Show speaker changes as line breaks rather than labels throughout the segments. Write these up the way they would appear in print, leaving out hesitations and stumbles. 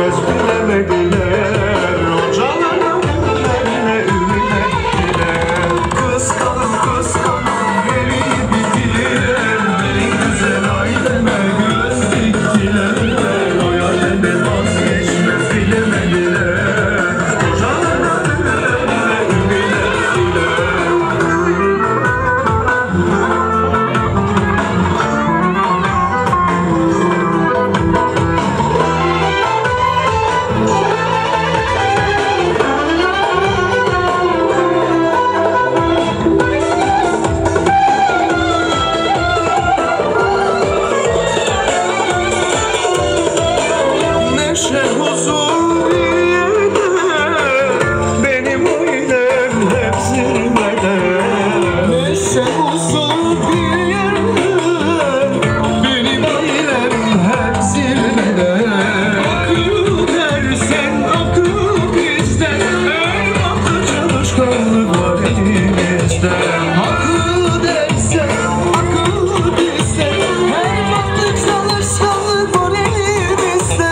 geçmez bilemediler. Hocaların önlerine ümit ettiler. Kıskanıp kıskanıp beni bitirdiler. Beni güzel aileme göz diktiler. O yârede vazgeçmez bilemediler. Hocaların önlerine ümit ettiler. Neşe huzur yerde, benim ailem hep zirvede. Neşe huzur yerde, benim ailem hep zirvede. Akıl dersen akıl bizden, elbette çalışkanlık var elimizde. Akıl dersen akıl bizden, elbette çalışkanlık var elimizde.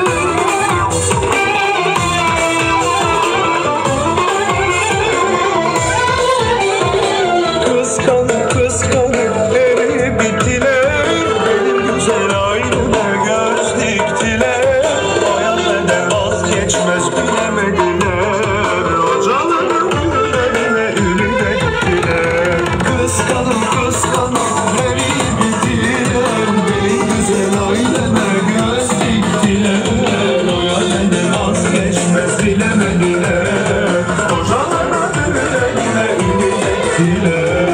Kıskanıp kıskanıp eri bittiler. Benim güzel aileme göz diktiler. O yârede vazgeçmez bilemediler. Hocaların önlerine ümit ettiler. Kıskanıp kıskanıp eri bittiler. Benim güzel aileme göz diktiler. O yârede vazgeçmez bilemediler. Hocaların önlerine ümit ettiler.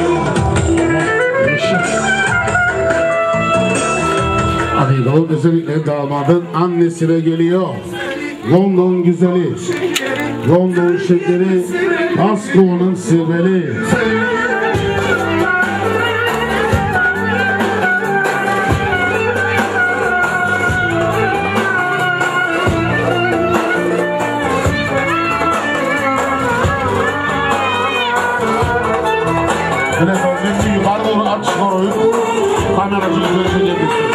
Amigo özellikle damadın annesine geliyor. London güzeli, London şekeri, Pasco'nun sirveli. Telefonun yukarı doğru aç koroyu, kameracı gözüyle bitsin.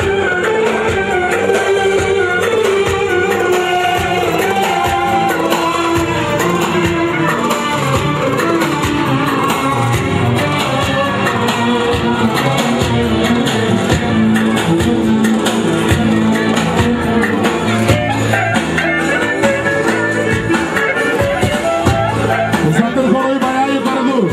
Uzatın koroyu bayağı yukarı doğru.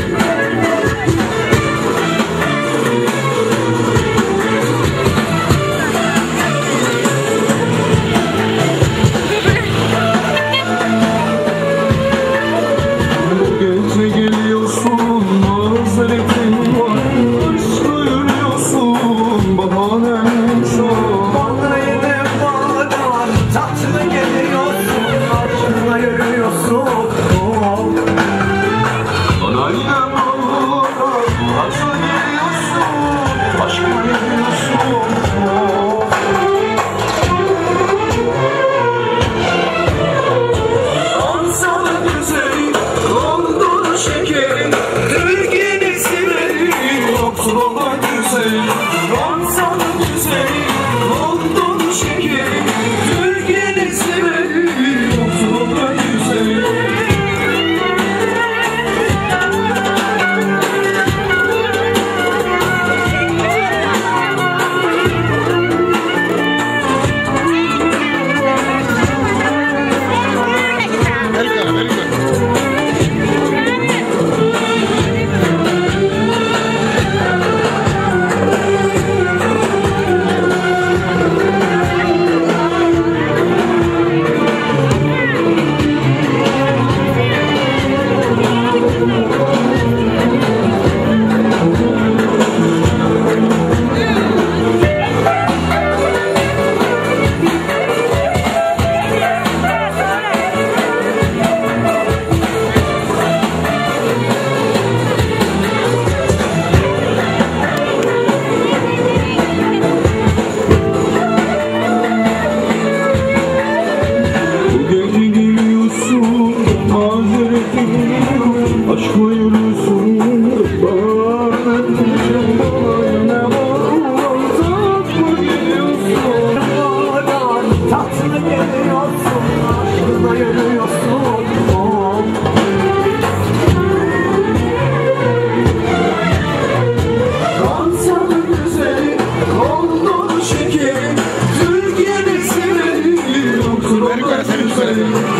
Sen yukarı, sen yukarı.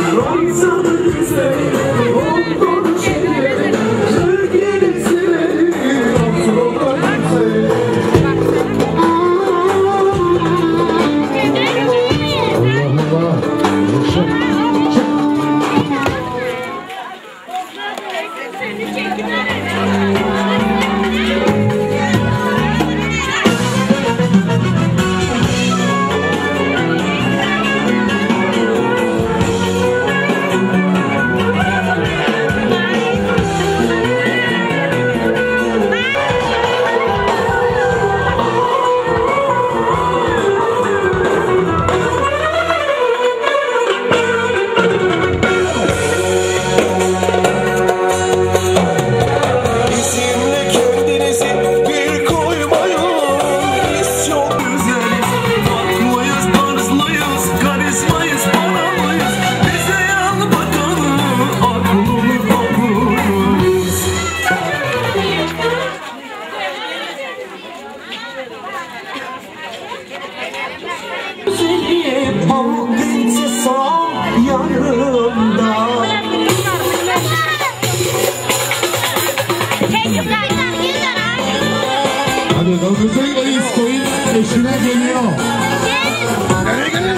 Hadi Galatasaray Reis koyun eşine geliyor. Nereye geliyor?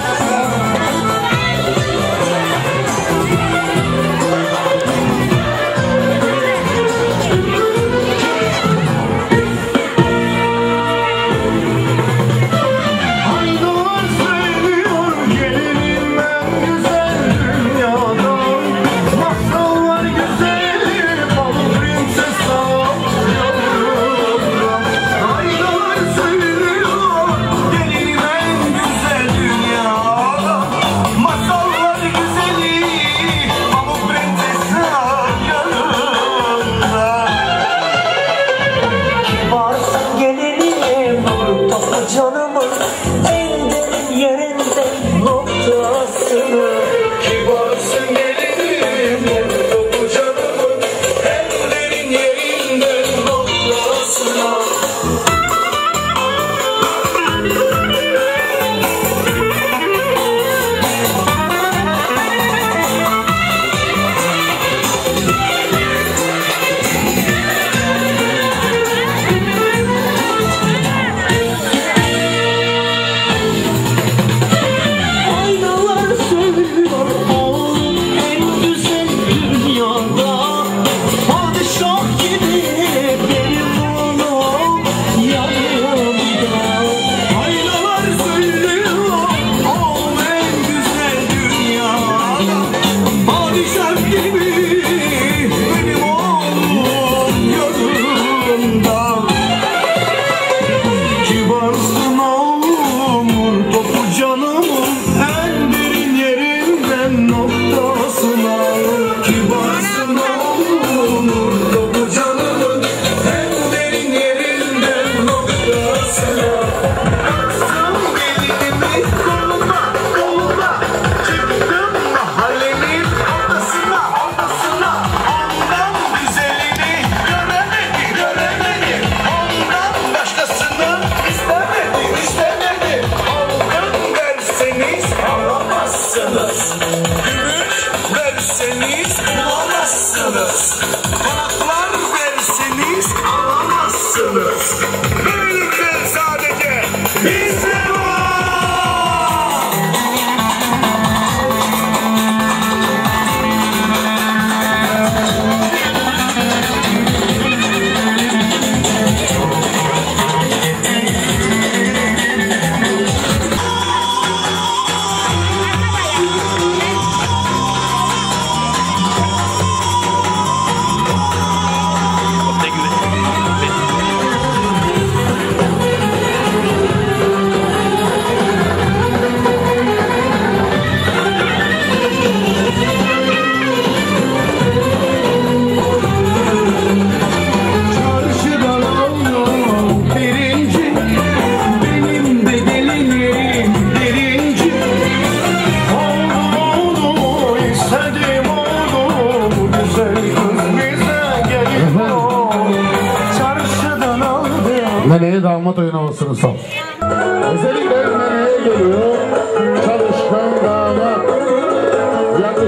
Meleğe damat oynamasını sal. Özellikle Meleğe geliyor. Çalışkan damat.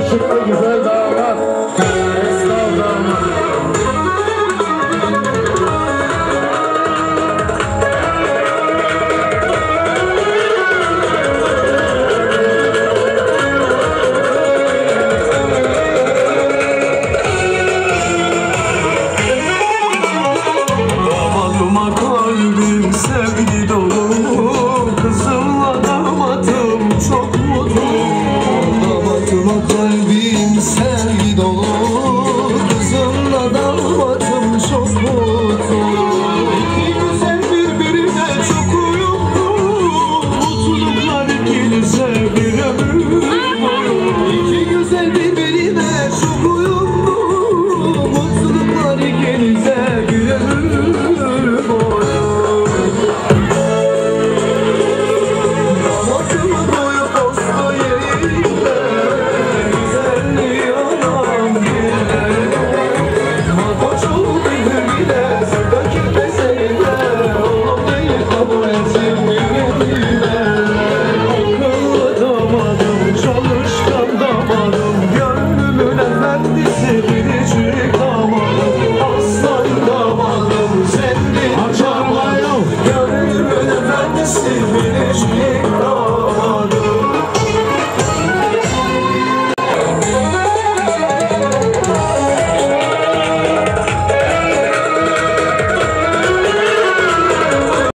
Yakışıklı güzel damat. Sağ damat.
Damadıma kalbim sevgi dolu, kızımla damatım çok mutlu. Damadıma kalbim sevgi dolu, kızımla damatım çok mutlu. İki güzel birbirine çok uyumlu, mutluluklar ikinize bir ömür boyu. İki güzel birbirine çok uyumlu, mutluluklar ikinize bir ömür boyu. Damatımın boyu posta yerinde, güzelliği anam bile. Makoç ol bilir bile, sıradaki peseyle, oğlum değil kabul etsin bile. Akıllı damadım, çalışkan damadım.